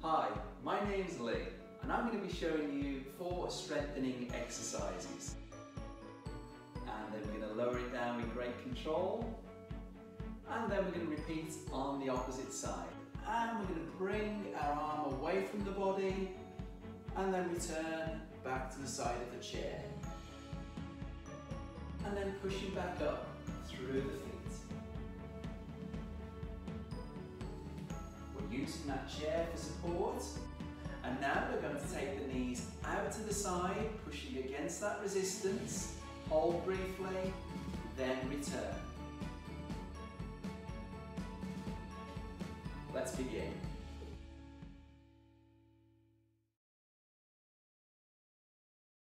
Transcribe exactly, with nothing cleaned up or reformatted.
Hi, my name's Lee and I'm going to be showing you four strengthening exercises. And then we're going to lower it down with great control. And then we're going to repeat on the opposite side. And we're going to bring our arm away from the body and then return back to the side of the chair. And then pushing back up through the feet. We're using that chair for support. And now we're going to take the knees out to the side, pushing against that resistance. Hold briefly, then return. Let's begin.